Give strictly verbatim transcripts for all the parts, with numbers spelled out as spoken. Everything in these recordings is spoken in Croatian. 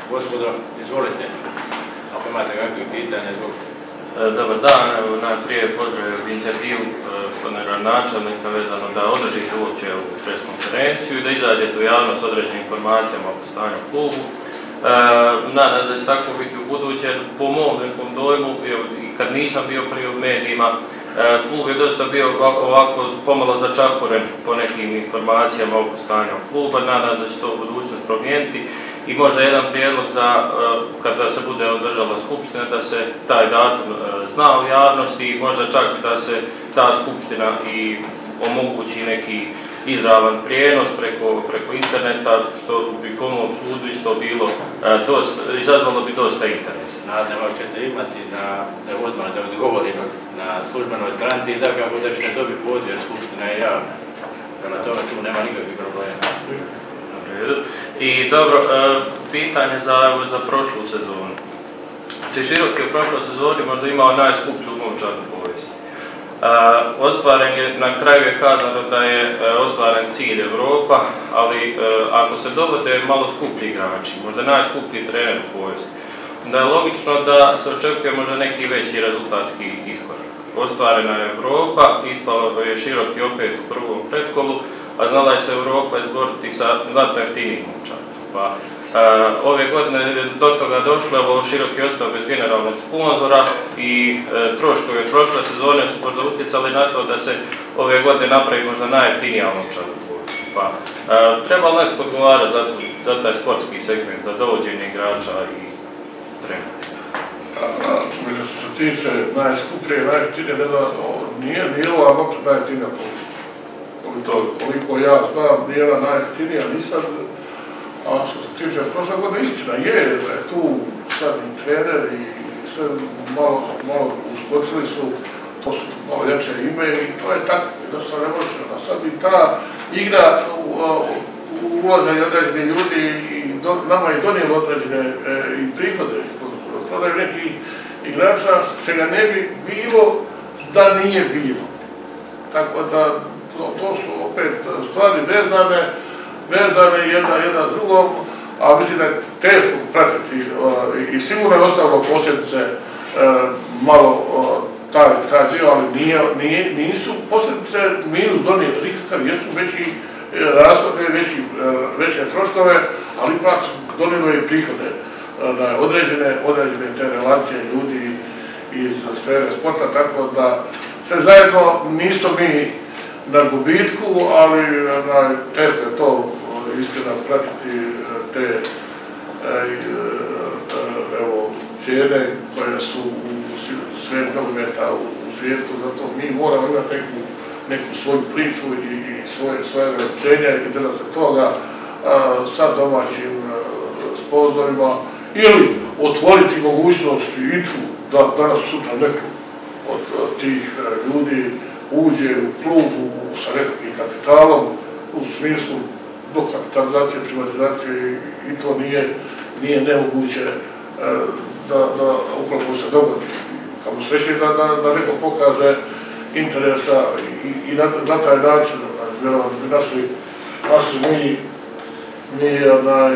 Gospodo, izvolite, ako imate kakve pitanje, izvolite. Dobar dan, evo najprije pozdravljam inicijativu gospodina načelnika vezano da održite uopće ovu pres konferenciju i da izađete u javnost s određenim informacijama o stanju u klubu. Nadam se da će tako biti u buduće. Po mom nekom dojmu, i kad nisam bio prije u medijima, klub je dosta bio ovako pomalo začakoren po nekim informacijama oko stanja kluba. Nadam se da će to u budućnosti promijeniti. I možda jedan prijedlog za, kada se bude održala skupština, da se taj datum zna u javnosti i možda čak da se ta skupština i omogući neki izravan prijenos preko, preko interneta, što bi po mom sudu isto bilo, dosta, izazvalo bi dosta interesa. Nadamo ćete imati da, da odmah da odgovorim na službenoj stranci i da kako da ćete dobiti poziv, jer skupština je javna. Prema tome tu nema nikakvih problema. I dobro, pitanje za, za prošlu sezonu. Znači, Širok je u prošloj sezoni možda imao najskuplju novčanu povijest. Ostvaren je, na kraju je kazano da je ostvaren cilj Evropa, ali ako se dovode malo skuplji igrači, možda najskuplji trener u povijesti, da je logično da se očekuje možda neki veći rezultatski iskorak. Ostvarena je Evropa, ispalo je Široki opet u prvom pretkolu, a znala je se Evropa izboriti sa znatno jeftinijim novčanom. Pa, a, ove godine do toga došlo, ovo Široki ostao bez generalnog sponzora i e, troškovi od prošle sezone su možda utjecali na to da se ove godine napravi možda najjeftinija novčana. Pa, a, treba li netko odgovarati za, za taj sportski segment, za dovođenje igrača i trenera? Što se tiče najskuplje i najjeftinije, nije, nije ova novča najjeftinija povijest. Koliko ja znam, nije ona najjeftinija, nisam, a što se tiče prošle godine, istina je da je tu sad i trener i sve malo, malo uskočili su, to su malo jače ime i to je tako, jednostavno ne može, a sad i ta igra ulaženje određeni ljudi i do, nama je donijelo određene e, i prihode, prodaju nekih igrača, čega ne bi bilo da nije bilo. Tako da To, to su opet stvari vezane, vezane jedna, jedna s drugom, a mislim da je teško pratiti uh, i sigurno je ostavilo posljedice uh, malo uh, taj, taj dio, ali nije, nije, nisu posljedice minus donijeli nikakav, jesu veći rashode, veći, uh, veće troškove, ali ipak donijelo je i prihode uh, na određene, određene te relacije ljudi iz sfere sporta, tako da sve zajedno nisu mi na gubitku, ali na, teško je to istina pratiti te evo, cijene koje su u svijetu nogometa u svijetu, zato mi moramo imati neku, neku svoju priču i, i svoje, svoje veličenje i držati se toga a, sa domaćim sponzorima ili otvoriti mogućnost i tu da danas sutra neko od, od tih ljudi uđe u klubu sa nekakvim kapitalom u smislu dokapitalizacije, privatizacije i to nije, nije nemoguće da, da ukoliko se dogodi. Kamo sreće da, da, da neko pokaže interesa i, i na, na taj način vjerovatno bi našli, našli mi, mi onaj,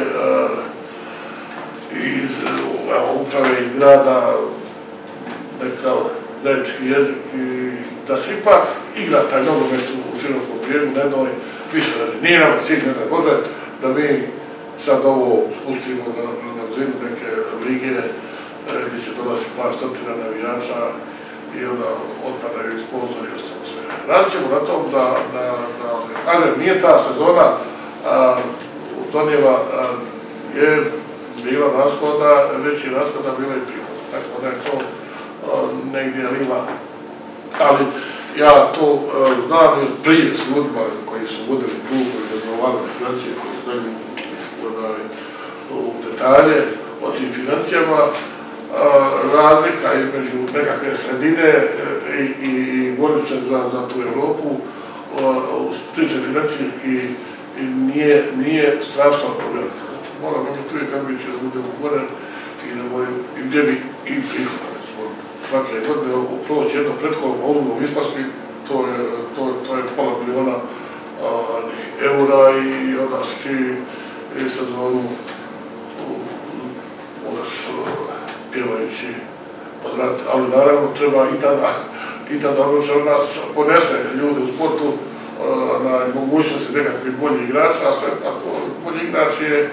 iz evo, uprave iz grada neka zajednički jezik i da se ipak igra taj nogomet u Širokom Brijegu na jednoj više razine. Nije nama cilj, ne da može, da mi sad ovo spustimo na, na zinu neke lige gdje će dolaziti par stotina navijača i onda otpadaju i sponzori i ostalo sve. Radit ćemo na tom da, da, da kažem, nije ta sezona a, donijela a, je bila rashoda, veći rashoda bila i prihoda. Tako da je to a, negdje lila. Ali ja to uh, znam i prije s ljudima koji su vodili klubu i razgovarali financije koji znaju u, u detalje o tim financijama, uh, razlika između nekakve sredine uh, i, i, i borice za, za tu Evropu uh, što tiče financijski nije, nije strašno velika. Moramo imati uvijek ambicije da budemo gore i da budemo i gdje bi i prihoda. Svake godine proći jedno prethodno odlukom ispasti, to je, to, to je pola miliona eura i onda si ti sezonu pjevajući od rata, ali naravno treba i tada, i tada ono što nas ponese ljude u sportu na mogućnosti nekakvih boljih igrača, a sve to bolji igrač je,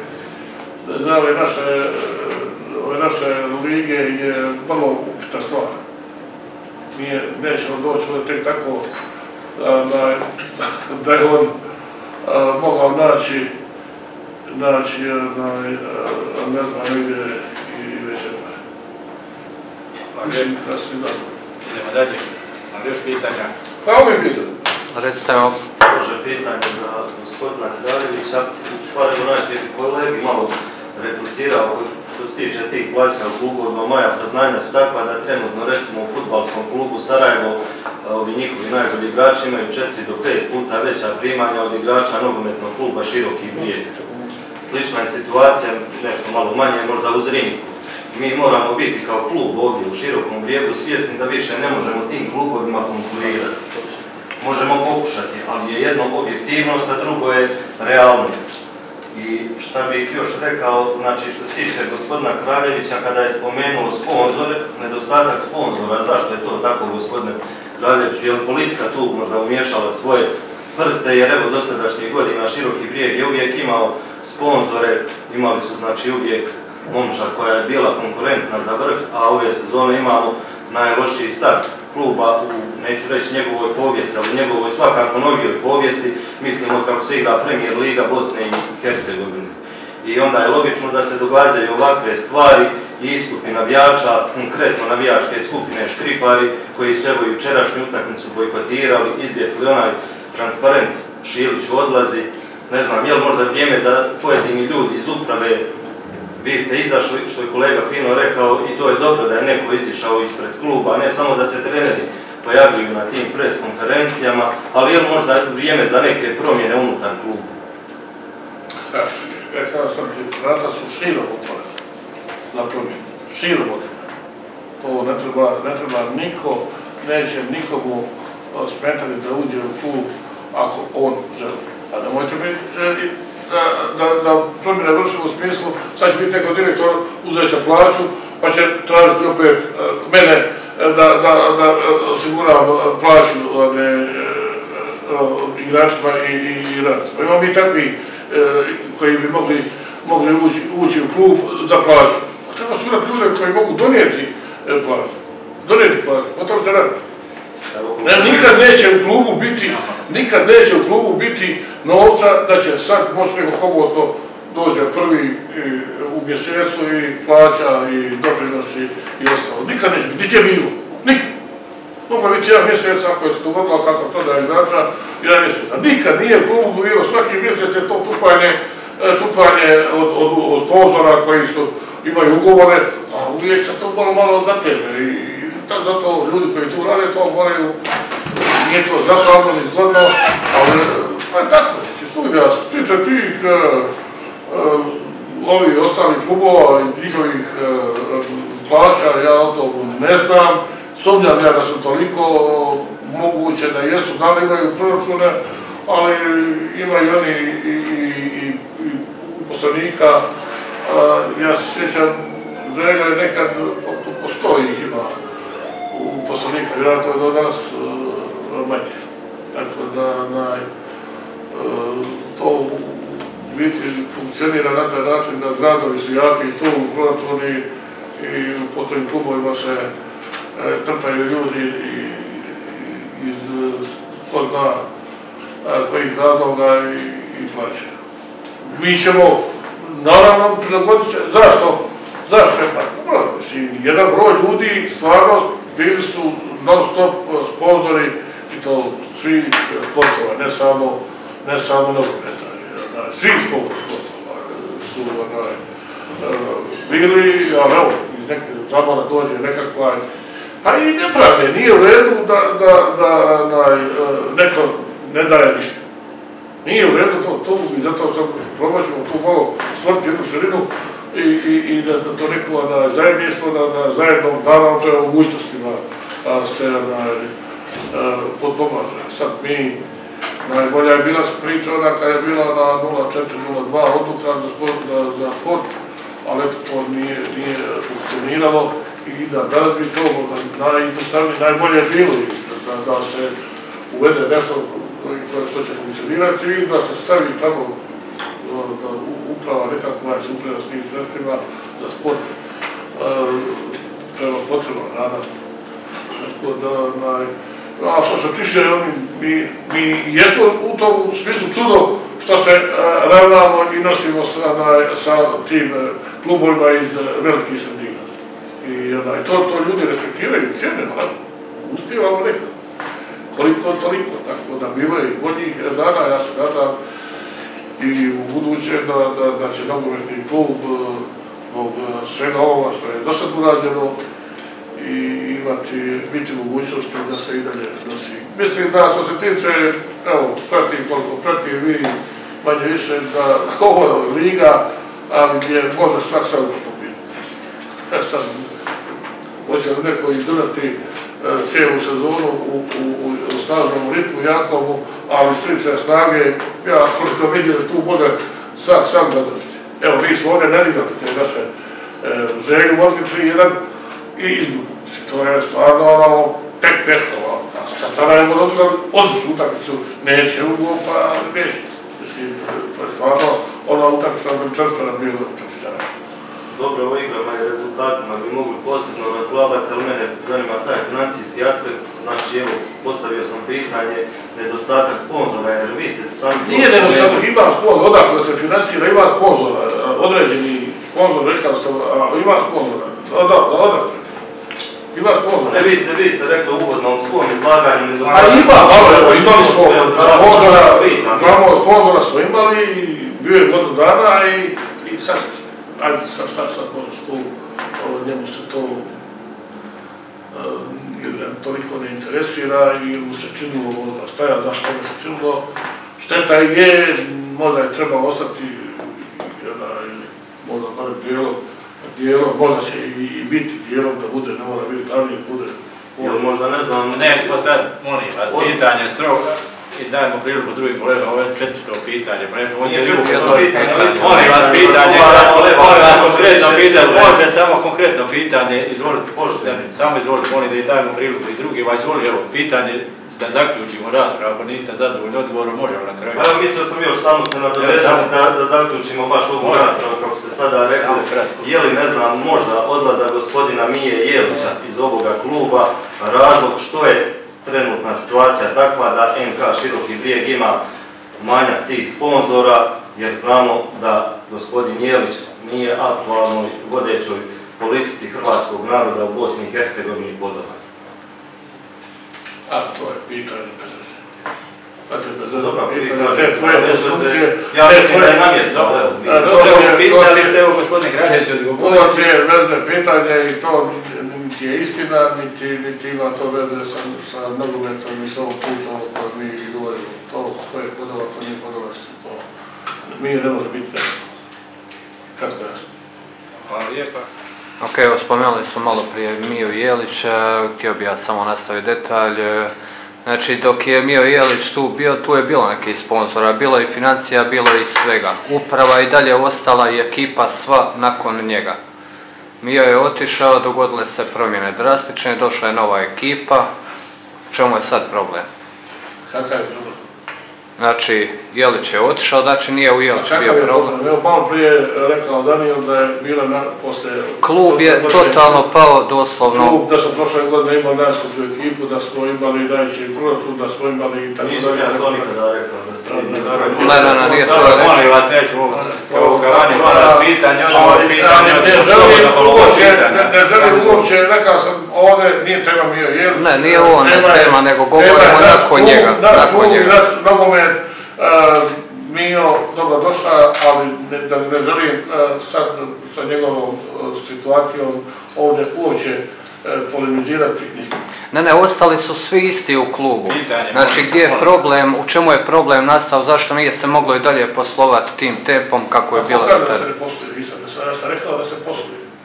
za ove naše, ove naše lige je vrlo upita stvar. Nije, nećemo doći ovdje tek tako da, da je on a, mogao naći, naći na, ne znam, negdje i već jedna. Mislim da si zadovoljni. Idemo dalje. Ali još pitanja? Pa ovo mi pitanje. Recite vam. Može pitanje za gospodina Kraljevića. U stvari do najprije kolegi malo replicirao što se tiče tih plaćanja klubova. Moja saznanja su takva da trenutno recimo u fudbalskom klubu Sarajevo ovi njihovi najbolji igrači imaju četiri do pet puta veća primanja od igrača nogometnog kluba Široki Brijeg. Slična je situacija, nešto malo manje, možda u Zrinsku. Mi moramo biti kao klub ovdje u Širokom Brijegu svjesni da više ne možemo tim klubovima konkurirati. Možemo pokušati, ali je jedno objektivnost, a drugo je realnost. I šta bih još rekao, znači što se tiče gospodina Kraljevića, kada je spomenuo sponzore, nedostatak sponzora, zašto je to tako, gospodine Kraljeviću? Je li politika tu možda umiješala svoje prste, jer evo dosadašnjih godina Široki Brijeg je uvijek imao sponzore, imali su znači uvijek Momčar koja je bila konkurentna za vrh, a ove sezone imamo najlošiji start kluba u, neću reći njegovoj povijesti, ali njegovoj svakako novijoj povijesti, mislimo kako se igra Premier Liga Bosne i Hercegovine. I onda je logično da se događaju ovakve stvari i istupi navijača, konkretno navijačke skupine Škripari, koji su evo jučerašnju utakmicu bojkotirali, izvjesli onaj transparent Šilić odlazi. Ne znam, je li možda vrijeme da pojedini ljudi iz uprave, vi ste izašli, što je kolega fino rekao, i to je dobro da je neko izišao ispred kluba, ne samo da se treneri pojavljuju na tim pres konferencijama, ali je li možda vrijeme za neke promjene unutar kluba? Znači, ja kada sam ti, vrata su širom otvorene na promjenu, širom otvorene. To ne treba, ne treba niko, neće nikomu smetati da uđe u klub ako on želi. A nemojte mi da, da, da promjene vršimo u smislu, sad će biti neko direktor, uzet će plaću, pa će tražiti opet mene da, da, da osiguram plaću ne, igračima i, i, i radnicima. Imamo mi takvi koji bi mogli, mogli ući, ući u klub za plaću. Treba osigurati ljude koji mogu donijeti plaću. Donijeti plaću, o tom se radi. Ne, nikad neće u klubu biti, nikad neće u klubu biti novca da će sad moći neko komotno dođe prvi u mjesecu i plaća i doprinosi i ostalo. Nikad neće biti, niti je bilo. Nikad. Mogla biti jedan mjesec ako je se dogodila kako prodaje igrača, jedan mjesec. A nikad nije u klubu bilo, svaki mjesec je to čupanje, čupanje od, od, od sponzora koji su, imaju ugovore, a uvijek se to malo malo zateže. I, zato ljudi koji tu rade to moraju, nije to zahvalno ni zgodno, ali to je tako, si studija, što se tiče tih uh, uh, ovih ostalih klubova i njihovih uh, plaća, ja o tom ne znam, sumnjam ja da su toliko moguće da jesu, znam da imaju proračune, ali imaju oni i, i, i, i uposlenika, uh, ja se sjećam, želja je nekad, postoji ih ima, u poslovnika, vjerojatno je do danas uh, manje. Tako da na, uh, to u biti funkcionira na taj način da gradovi su jaki tu u proračuni i po tim klubovima se uh, trpaju ljudi i, i, iz ko zna uh, kojih razloga i, i plaće. Mi ćemo naravno prilagoditi se. Zašto? Zašto je tako? Mislim, jedan broj ljudi stvarno bili su non-stop sponzori i to svih sportova, ne samo, ne samo nogometa. Svih sportova su onaj, bili, ali evo, iz neke zabora dođe nekakva, a i nepravde, nije u redu da, da, da na, neko ne daje ništa. Nije u redu to, to i zato sam probaćemo tu malo stvoriti jednu širinu i, i, i da, da to neko na zajedništvo, na, na zajednom, naravno to je u mogućnostima se na, potpomaže. Sad mi, najbolja je bila priča ona kada je bila na nula četiri nula dva odluka za sport, za, za sport, ali eto to nije, nije funkcioniralo. funkcioniralo i da da bi to najjednostavnije, najbolje bilo da se uvede nešto što će funkcionirati i da se stavi tamo uprava nekakva će upravlja s tim sredstvima za sport prema potrebno, naravno. Tako da, a što se tiče, mi jesmo u tom smislu čudo što se ravnamo i nosimo sa tim klubovima iz velikih sredina. I to ljudi respektiraju, cijene, uspijevamo nekako. Koliko toliko, tako da bilo je i boljih dana, ja se nadam i u buduće da će nogometni klub zbog svega ovoga što je do sad urađeno i imati, biti mogućnosti da se i dalje nosi. Mislim da što se tiče, evo, pratim koliko pratim vi, manje više da ovo je liga, ali gdje može svak sad pobiti. E sad, hoće li neko izdržati cijelu sezonu u snažnom ritmu, jakomu, ali strične snage, ja koliko vidim tu može svak sam da dobiti. Evo, mi smo ovdje nadigrali te naše želju, vodili tri jedan i izgubili. To je stvarno ono, tek pehova. Sa Sarajemo dodigrali odličnu utakmicu, neće ugol, pa neće. Mislim, to je stvarno ona utakmica na črstvena bilo protiv Sarajeva. Dobro, ovo igrama i rezultatima bi mogli posebno razglabati, ali mene zanima taj financijski aspekt. Znači, evo, postavio sam pitanje, nedostatak sponzora, jer vi ste sami... Nije nedostatak, ima sponzor, odakle se financira, ima sponzora, određeni sponzor, rekao sam, ima sponzora, odakle. Ima sponzora. Ne, vi ste, vi ste rekli u uvodnom svom izlaganju, nedostatak... A ima, dobro, evo, imali smo sponzora, imamo sponzora smo imali, bio je godinu dana i sad... Ajde, sad šta sad možeš tu, njemu se to toliko ne interesira i mu se činilo možda staja, znaš što mu se činilo. Šteta je, možda je trebalo ostati možda barem dijelom, možda će i biti dijelom da bude, ne mora biti glavni, bude... Jel možda ne znam... Ne, smo sad, molim vas, pitanje stroga. I dajemo priliku drugim kolegama, ovo je četvrto pitanje, pa nešto ovdje drugo pitanje. Molim vas pitanje, molim vas konkretno pitanje, može samo konkretno pitanje, izvolite, samo izvolite, molim da i dajemo priliku i drugima, izvolite, evo, pitanje, da zaključimo raspravu, ako niste zadovoljni odgovorom, možemo na kraju. Evo, mislio sam još samo se nadovezati da zaključimo baš ovu raspravu, kako ste sada rekli, je li, ne znam, možda odlazak gospodina Mije Jelića iz ovoga kluba razlog što je trenutna situacija takva da en ka Široki Brijeg ima manjak tih sponzora, jer znamo da gospodin Jelić nije aktualnoj vodećoj politici hrvatskog naroda u Bosni i Hercegovini podoban. A to je pitanje bez veze. Dakle, bez veze. Dobro, pitanje, te tvoje konstrukcije... Ja mislim da je namjesto. Dobro, pitali ste evo gospodine Kraljević odgovoriti. To je veze pitanje i to niti je istina, niti ima to veze sa nogometom i s ovom pričom o kojoj mi govorimo. To ko je podoba, ko nije podoba, to mi ne može biti nešto. Kratko jasno. Hvala lijepa. Ok, evo spomenuli smo malo prije Miju Jelića, htio bi ja samo nastaviti detalj. Znači, dok je Mijo Jelić tu bio, tu je bilo nekih sponzora, bilo i financija, bilo i svega. Uprava i dalje ostala i ekipa sva nakon njega. Mijo je otišao, dogodile se promjene drastične, došla je nova ekipa. Čemu je sad problem? Kakav je problem? Znači, Jelić je otišao, znači nije u Jeliću bio problem. Evo, malo prije rekao Daniel da je bila posle... Klub je totalno pao doslovno... Klub da smo prošle godine imali najskuplju ekipu, da smo imali najveći proračun, da smo imali i tako dalje. Nisam ja to nikada rekao da ste... Ne, ne, ne, nije to reći. Molim vas, neću kao Gavani, molim pitanje, odgovor, pitanje, odgovor, pitanje. Ne želim uopće, rekao sam, ovdje nije tema Mio Jelić. Ne, nije ovo ne tema, nego govorimo nakon njega. Naš klub i naš nogomet, Mio dobro došla, ali da ne želim sad sa njegovom situacijom ovdje uopće polemizirati. Ne, ne, ostali su svi isti u klubu. Znači, gdje je problem, u čemu je problem nastao, zašto nije se moglo i dalje poslovati tim tempom kako je bilo do tada? Ja sam rekao da se posluje.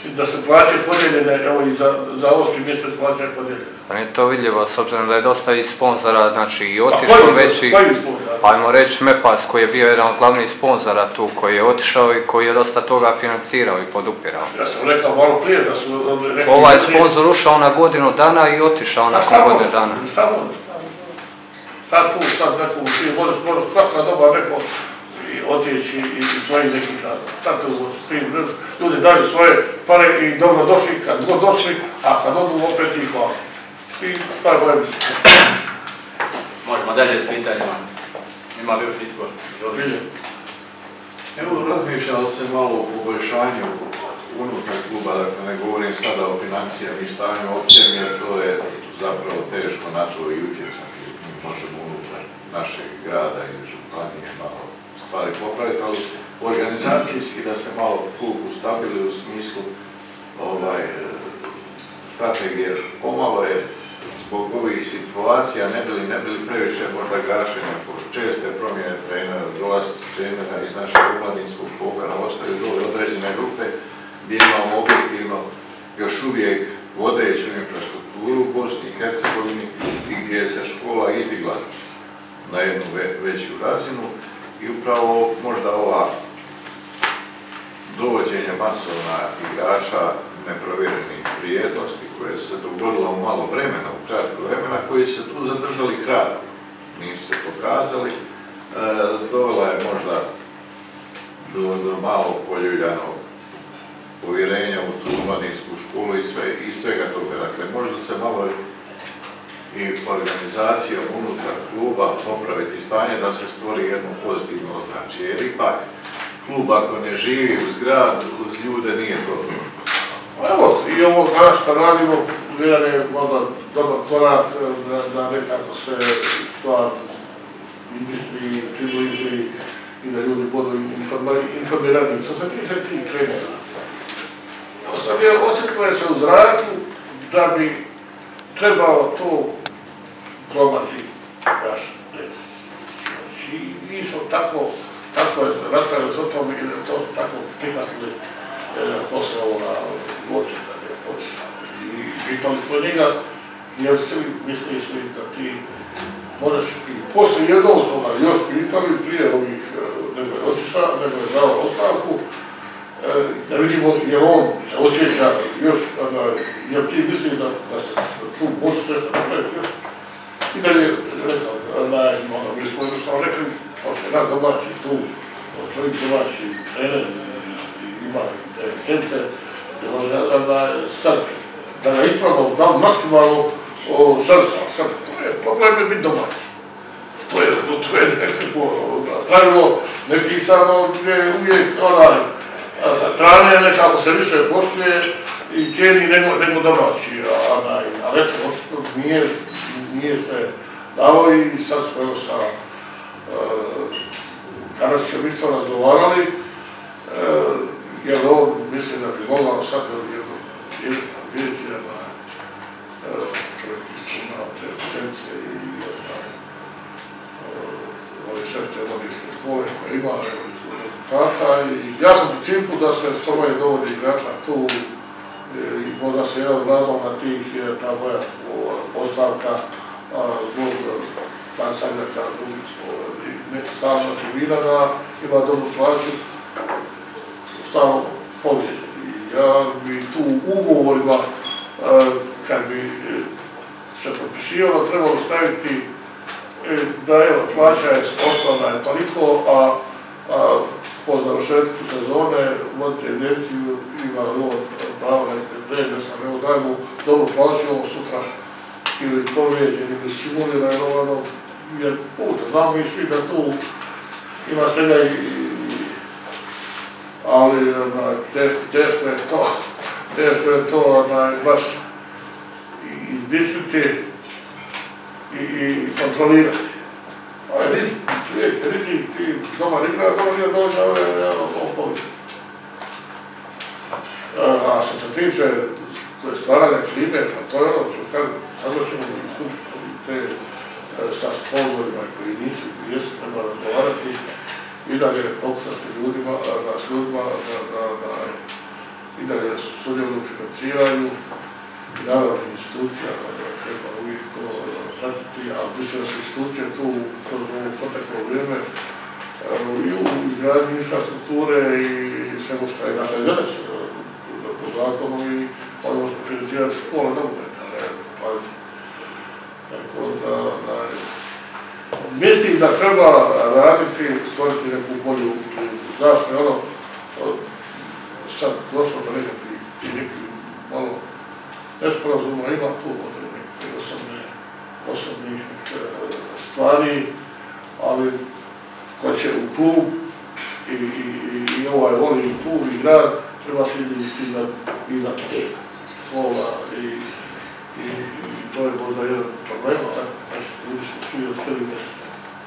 da se plaće podijeljene, evo i za, za osmi mjesec plaće podijeljene. Pa nije to vidljivo, s obzirom da je dosta i sponzora, znači i otišao veći, koji sponzora? Pa ajmo reći Mepas koji je bio jedan od glavnih sponzora tu, koji je otišao i koji je dosta toga financirao i podupirao. Ja sam rekao malo prije da su... Ovaj sponzor ušao na godinu dana i otišao nakon godine dana. Šta možeš? Šta tu sad neko, ti možeš, možeš svaka doba neko otići i svojih nekih rada. Šta te uvođeš? Ljudi daju svoje pare i dobro došli, kad god došli, a kad odu opet ih hvala. I par bojem se. Možemo dalje s pitanjima. Ima li još nitko? Evo, razmišljalo se malo o poboljšanju unutar kluba, dakle ne govorim sada o financijama i stanju općem, jer to je zapravo teško na to i utjecati. Mi možemo unutar našeg grada i županije malo stvari popraviti, ali organizacijski da se malo klub ustabili u smislu ovaj, strategije. Pomalo je zbog ovih situacija ne bili, ne bili previše možda gašenja, česte promjene trenera, dolazci trenera iz našeg omladinskog pogona, ostaju dole određene grupe gdje imamo objektivno još uvijek vodeću infrastrukturu u Bosni i Hercegovini i gdje se škola izdigla na jednu veću razinu i upravo možda ova dovođenje masovna igrača neprovjerenih vrijednosti koje su se dogodila u malo vremena, u kratko vremena, koji se tu zadržali kratko, nisu se pokazali, e, dovela je možda do, do malo poljuljanog povjerenja u tu omladinsku školu i, sve, i svega toga. Dakle, možda se malo i organizacijom unutar kluba popraviti stanje da se stvori jedno pozitivno ozračje, jer ipak klub ako ne živi uz grad, uz ljude nije to to. Evo, i ovo danas što radimo, vjerujem je možda dobar korak da, da nekako se stvar industri približi i da ljudi budu informirani. Što se tiče tih trenera, osjetilo je se u zraku da bi trebalo to probati baš des. I mi smo tako, tako raspravili o tome i da to tako prihvatili posao na vođe da je otišao. I pitali smo njega, jer svi misliš li da ti možeš i poslije jednog smo ga još pitali prije ovih, nego je otišao, nego je dao ostavku, da vidimo jer on se osjeća još, jer ti misli da, da se tu možeš nešto napraviti još. I da je rekao, da je, mi smo jednostavno rekli, kao što je naš domaći tu, čovjek domaći trener, ima licence, da može da sad, da ga ispravno dam maksimalno šansu. Sad, to je problem je biti domaći. To je, to je nekako pravilo nepisano gdje uvijek onaj, sa strane nekako se više poštuje i cijeni nego, nego domaći. Ali eto, očito nije, nije se dalo i sad smo evo sa uh, Karasićem isto razgovarali, uh, jer ovo mislim da bi mogao sad jedno vidjeti da uh, čovjek isto ima te licencije i uh, ove šeste omladinske škole koje ima rezultata i ja sam u principu da se što manje dovodi igrača tu i možda se jedan od razloga tih je ta moja ostavka zbog pansanja, kažu, stalno tribina da ima dobru plaću, stalno povjeđen. I ja bi tu ugovorima, kad bi se potpisivalo, trebalo staviti da evo, plaća je osnovna je toliko, a, a po završetku sezone vodite evidenciju, ima li ovo pravo neke dne, da sam evo daj mu dobru plaću, ovo sutra ili povrijeđen ili simuliran, jer puta, znamo mi svi da tu ima svega i, ali teško, teško je to, teško je to baš izbistriti i, i kontrolirati. A je rizik, čovjek, rizik, ti doma igra, doma igra dođe, ovo je ovo povijek. A što se tiče stvaranja klime, pa to je ono što kažem, sad ćemo iskušati te sa sponzorima koji nisu, koji jesu treba razgovarati i da je pokušati ljudima, da s ljudima, da, da, da i dalje sudjeluju u financiranju, i naravno institucija, treba uvijek to pratiti, ali mislim da su institucije tu kroz ovo proteklo vrijeme i u izgradnji infrastrukture i svega što je naša zadaća po zakonu i ono možemo financirati škole nogometa, ne, pazi. Tako da, da, mislim da treba raditi, stvoriti neku bolju ligu. Zašto je ono sad došlo do nekakvih i nekih malo nesporazuma, ima tu od nekakve osobne, osobnih stvari, ali ko će u klub i, i, i ovaj voli i klub i grad, treba se ići iznad, iznad tega, slova i, i, i to je možda jedan problem, ali znači ljudi su svi od prvi mjesta.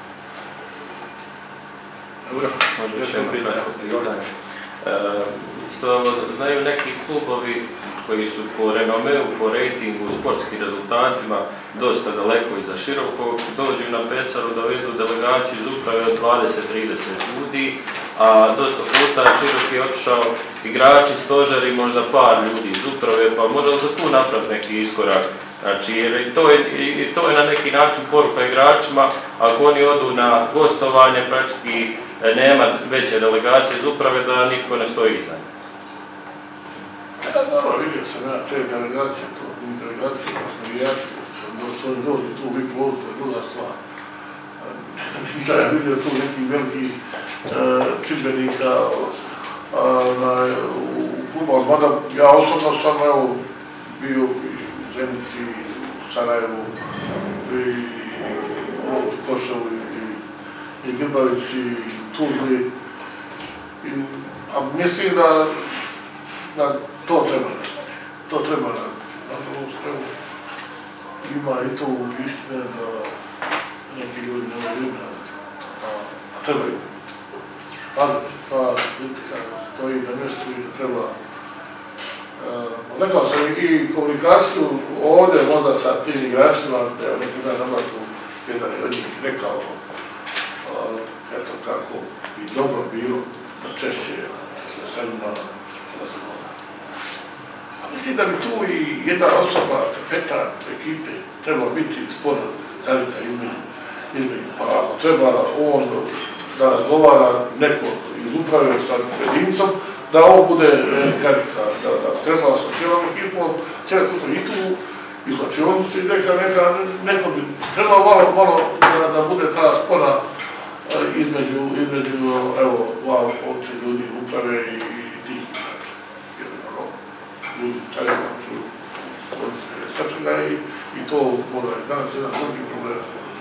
Dobro, još jedno pitanje. Isto znaju neki klubovi koji su po renomeu, po rejtingu, sportskim rezultatima dosta daleko iza Širokog, dođu na Pecaru da vidu delegaciju iz uprave od dvadeset do trideset ljudi, a dosta puta Široki je otišao igrači, stožeri, možda par ljudi iz uprave, pa možda se tu napraviti neki iskorak. Znači, jer to je, i to je na neki način poruka igračima, ako oni odu na gostovanje, praktički nema veće delegacije iz uprave da nitko ne stoji iza. Ja, dobro, vidio sam ja te delegacije, to delegacije, pa smo igrači, što oni dođu tu uvijek ložu, to je druga stvar. Nisam ja vidio tu nekih velikih čimbenika u klubu, mada ja osobno sam evo bio u Zenici, u Sarajevu, i u Koševu, i Grbavici, i Tuzli. A mislim da da to treba raditi. To treba raditi. Nažalost, evo, ima i tu istine da neki ljudi ne mogu raditi. A trebaju. Pazite, ta politika stoji na mjestu i da treba. Rekao sam i komunikaciju ovdje možda sa tim igračima, evo neki dan nama tu jedan je od njih rekao, eto kako bi dobro bilo da češće se sa njima razgovara. A mislim da bi tu i jedna osoba, kapetan ekipe, treba biti spora karika između, između. Pa ako treba on da razgovara neko iz uprave sa jedincom, da ovo bude karika, da, da treba sa cijelom ekipom, cijela kuća i tu, i zlačionici, neka, neka, neko bi trebalo malo, malo da, da bude ta spora između, između, evo, wow, od ljudi uprave i, i tih igrača. Jer, ono, ljudi taj ću stvoriti sačega i, i to možda je danas jedan veliki problem.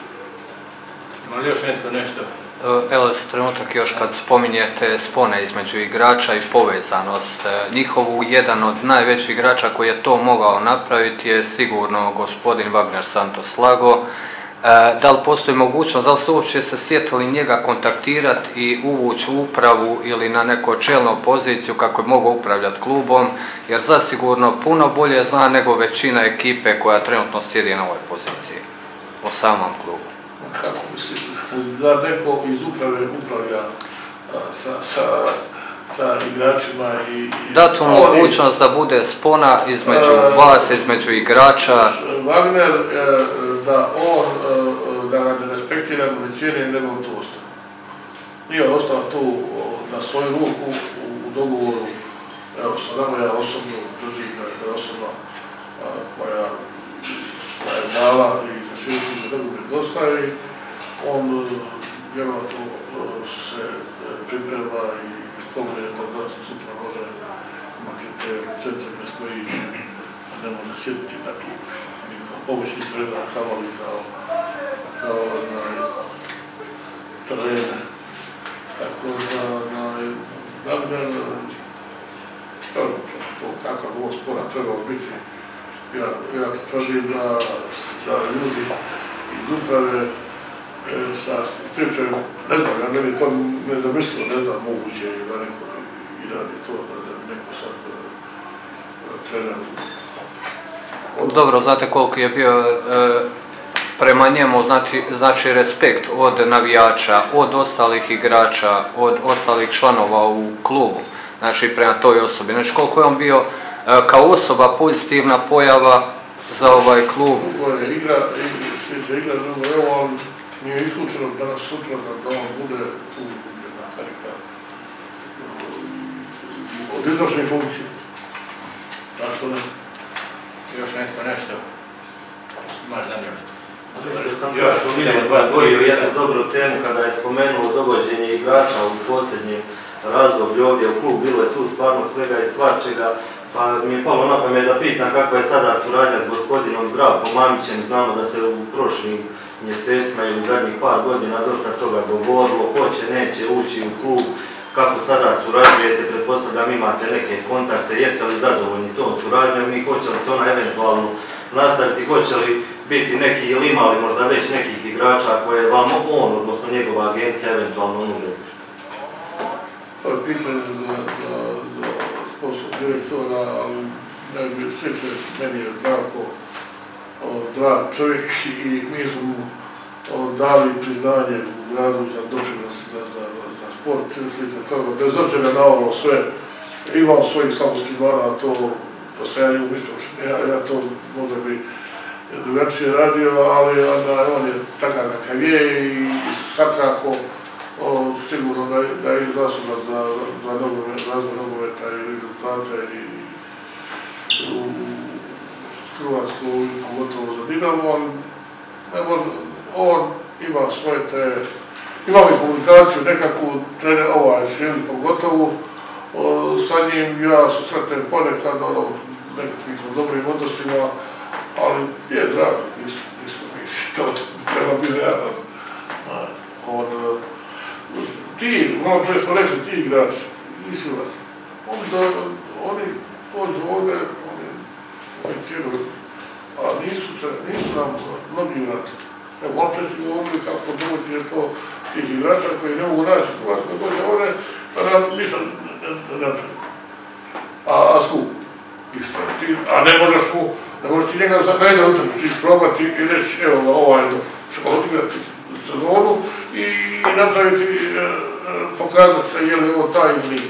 Ima li još netko nešto? Evo, trenutak još kad spominjete spone između igrača i povezanost njihovu, jedan od najvećih igrača koji je to mogao napraviti je sigurno gospodin Wagner Santos Lago. Da li postoji mogućnost, da li su uopće se sjetili njega kontaktirati i uvući u upravu ili na neku čelnu poziciju kako je mogao upravljati klubom, jer zasigurno puno bolje zna nego većina ekipe koja trenutno sjedi na ovoj poziciji, o samom klubu. Kako misliš, da neko iz uprave upravlja sa, sa, sa igračima i... i dati mu mogućnost da bude spona između uh, vas, između igrača. Wagner, da on, da ga ne respektira, ne cijeni, nego on tu ostao. Nije on ostao tu na svoju ruku u dogovoru, evo sa nama ja osobno držim da je osoba koja koja je dala i za širici za nogomet dostavi, on vjerojatno se priprema i školuje da danas sutra može imati te licence bez kojih ne može sjediti na klub. Ni kao pomoćni trener, kamoli kao, kao onaj trener. Tako da, onaj, Wagner, to kakav ovo spora trebao biti. Ja, ja tvrdim da, da ljudi iz uprave e, sa pričaju, ne znam, ja meni to ne zamislio, ne znam, moguće je da neko i radi to, da, da neko sad e, trener. Dobro, znate koliko je bio e, prema njemu, znači, znači respekt od navijača, od ostalih igrača, od ostalih članova u klubu. znači prema toj osobi. Znači koliko je on bio kao osoba pozitivna pojava za ovaj klub. Drugo je igra, što će igra drugo, evo, ali nije isključeno danas sutra da on bude tu jedna karika od izvršne funkcije. Zašto ne? Još netko nešto? Imaš da nešto? Još sam kako Miljan odvojio jednu dobru temu kada je spomenuo dovođenje igrača u posljednjem razdoblju ovdje u klub, bilo je tu stvarno svega i svačega, pa mi je palo na pamet da pitam kakva je sada suradnja s gospodinom Zdravkom Mamićem. Znamo da se u prošlim mjesecima ili u zadnjih par godina dosta toga govorilo, hoće, neće ući u klub. Kako sada surađujete, pretpostavljam imate neke kontakte, jeste li zadovoljni tom suradnjom i hoće li se ona eventualno nastaviti, hoće li biti neki ili imali možda već nekih igrača koje vam on, odnosno njegova agencija, eventualno nude? To je pitanje za, za, za sportskog direktora, ali najbolje sliče, meni je Zdravko drag čovjek i mi smo mu dali priznanje u gradu za doprinos za, za, za sport i sliče toga. Bez obzira na ovo sve, imao svojih slabosti mana, to da se ja njegu mislim, ja, ja to možda bi drugačije radio, ali onda on je takav kakav je i svakako o, sigurno da, da je zaslužan za, za nogomet, razvoj nogometa i rezultate i u Hrvatskoj, pogotovo za Dinamo, ali ne može, on ima svoje te, ima i komunikaciju nekakvu, trener, ovaj Šelić pogotovo, o, sa njim ja se sretem ponekad, ono, nekakvim smo dobrim odnosima, ali je drago, nismo, nismo, nismo, to treba biti realno. On, ti, malo prije smo rekli, ti igrači, iz Hrvatske, oni, oni pođu ovdje, oni, oni cijeli, a nisu se, nisu nam mnogi vratili. Evo, malo prije smo govorili kako doći je to tih igrača koji ne mogu naći u Hrvatskoj, dođe ovdje, pa nam ništa ne napravi. A, a skup, isto, ti, a ne možeš mu, ne možeš ti njega za najde utrpići, isprobati i reći, evo, ovaj, ćemo odigrati sezonu i napraviti, pokazati se je li ovo taj ili nije.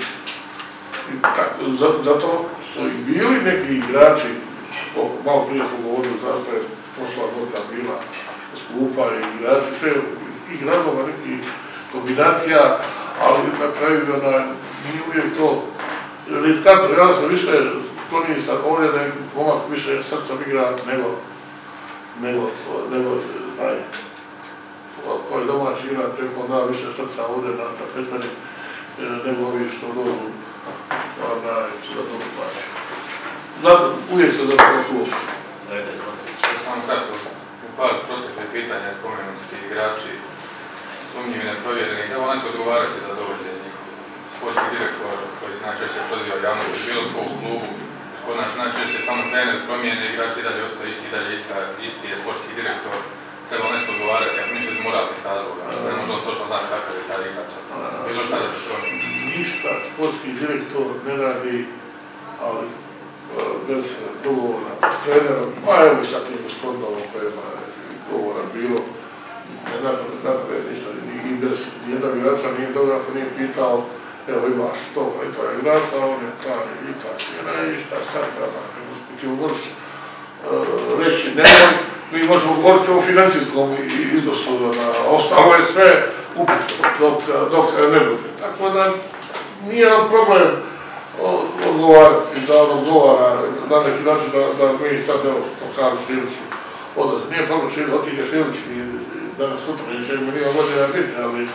Zato su i bili neki igrači, malo prije smo govorili zašto je prošla godina bila skupa i igrači, sve iz tih razloga nekih kombinacija, ali na kraju nije uvijek to riskantno. Ja sam više skloniji sad ovdje da je momak više srcem igra nego, nego, nego znanje. Ko je domaći igra, preko da više srca ovdje na, na Petvani nego ovi što dođu na dobro plaći. Zato uvijek se zapravo tu opći. Samo kratko, u par proteklih pitanja spomenuti ti igrači sumnjivi i neprovjereni, treba netko odgovarati za dovođenje njihov. Sportski direktor koji se najčešće proziva javnosti, bilo tko u klubu, kod nas najčešće samo trener promijene, igrači i dalje ostaje isti, i dalje ista, isti je sportski direktor. Treba netko odgovarati, ako nisu iz moralnih razloga, ne možemo točno znati kakav je taj igrač. Bilo šta da se promijeni. Ništa sportski direktor ne radi, ali bez dogovora trenerom, pa evo i sa tim gospodinom o kojima je govora bilo, ne napravi ništa, i bez nijednog igrača nije dobro ako nije pitao, evo imaš to, i to je igrača, on je taj i taj, i šta sad, ti mu možeš reći nemoj, mi možemo govoriti o financijskom iznosu, ostalo je sve upitno dok ne bude. Tako da nije nam problem odgovarati, da on odgovara na neki način da mi sad evo što kažu Šiliću odlaze. Nije problem Šilić, otiđe Šilić i danas sutra, neće mi nije godina biti, ali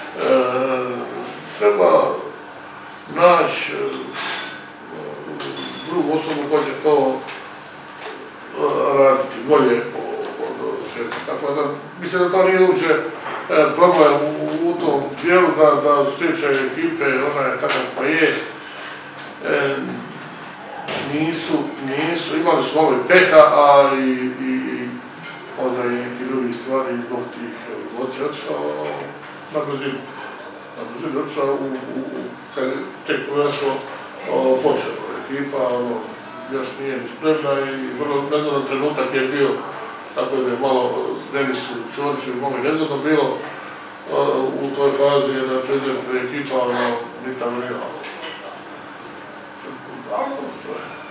treba naći drugu osobu koja će to raditi bolje od Šilića. Tako da mislim da to nije uopće problem u tom dijelu da što tiče ekipe, ona je takav pa je. E, nisu, nisu, imali su malo i peha, a i, i, i onda i neki drugi stvari zbog tih voci otišao na brzinu. Na brzinu otišao u, u, u, kad je tek prvenstvo počelo. Ekipa ono, još nije ni spremna i vrlo nezgodan trenutak je bio, tako da je malo Denisu Ćoriću malo nezgodno bilo u toj fazi da prezident ekipa, ono, ni tamo nije malo.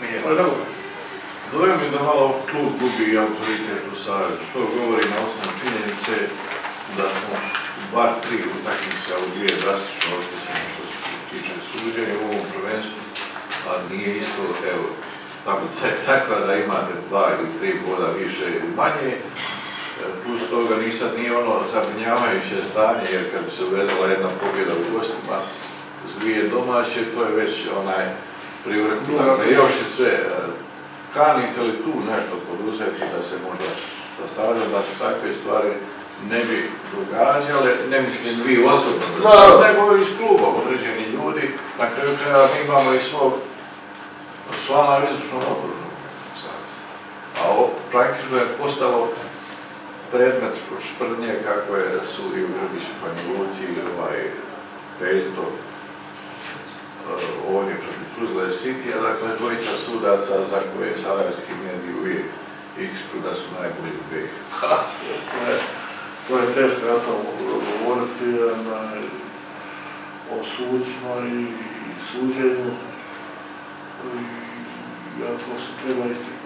To je dobro. Dojam je da malo klub gubi autoritet u Savezu. To govori na osnovu činjenice da smo bar tri utakmice, a u dvije drastično oštećene što se tiče suđenja u ovom prvenstvu, a nije isto, evo, tablica je takva da imate dva ili tri boda više ili manje, plus toga nisad nije ono zabrinjavajuće stanje, jer kad bi se uvezala jedna pobjeda u gostima s dvije domaće, to je već onaj privrh. Dakle, još je sve. Kanite li tu nešto poduzeti da se možda sa Savezom, da se takve stvari ne bi događale, ne mislim vi osobno, no, nego iz kluba određeni ljudi, na kraju krajeva mi imamo i svog člana u izvršnom odboru. A ovo praktično je postalo predmet šprdnje kako je sudio Grbić u Banja Luci ili ovaj Peljto ovdje protiv Tuzle Citya, dakle dvojica sudaca za koje sarajevski mediji uvijek ističu da su najbolji u B iH. To je teško, ja to mogu govoriti o sucima i suđenju. Ja to se treba isti